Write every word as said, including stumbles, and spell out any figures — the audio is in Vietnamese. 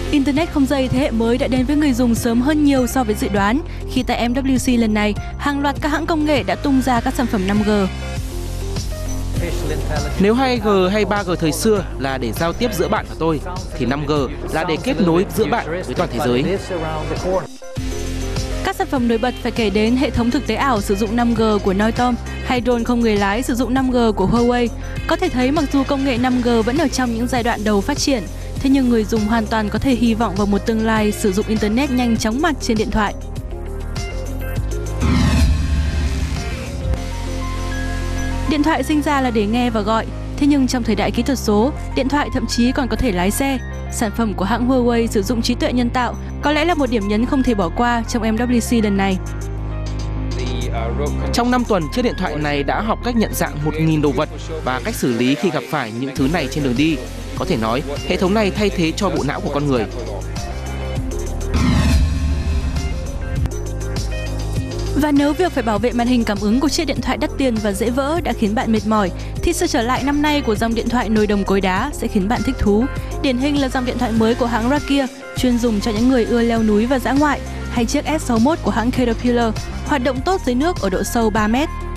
Internet không dây thế hệ mới đã đến với người dùng sớm hơn nhiều so với dự đoán, khi tại em vê xê lần này, hàng loạt các hãng công nghệ đã tung ra các sản phẩm năm G. Nếu hai G hay ba G thời xưa là để giao tiếp giữa bạn và tôi, thì năm G là để kết nối giữa bạn với toàn thế giới. Các sản phẩm nổi bật phải kể đến hệ thống thực tế ảo sử dụng năm G của Noitom hay drone không người lái sử dụng năm G của Huawei. Có thể thấy mặc dù công nghệ năm G vẫn ở trong những giai đoạn đầu phát triển, thế nhưng người dùng hoàn toàn có thể hy vọng vào một tương lai sử dụng Internet nhanh chóng mặt trên điện thoại. Điện thoại sinh ra là để nghe và gọi, thế nhưng trong thời đại kỹ thuật số, điện thoại thậm chí còn có thể lái xe. Sản phẩm của hãng Huawei sử dụng trí tuệ nhân tạo có lẽ là một điểm nhấn không thể bỏ qua trong em vê xê lần này. Trong năm tuần, chiếc điện thoại này đã học cách nhận dạng một nghìn đồ vật và cách xử lý khi gặp phải những thứ này trên đường đi. Có thể nói, hệ thống này thay thế cho bộ não của con người. Và nếu việc phải bảo vệ màn hình cảm ứng của chiếc điện thoại đắt tiền và dễ vỡ đã khiến bạn mệt mỏi, thì sự trở lại năm nay của dòng điện thoại nồi đồng cối đá sẽ khiến bạn thích thú. Điển hình là dòng điện thoại mới của hãng Rakia, chuyên dùng cho những người ưa leo núi và dã ngoại, hay chiếc S sáu mốt của hãng Caterpillar, hoạt động tốt dưới nước ở độ sâu ba mét.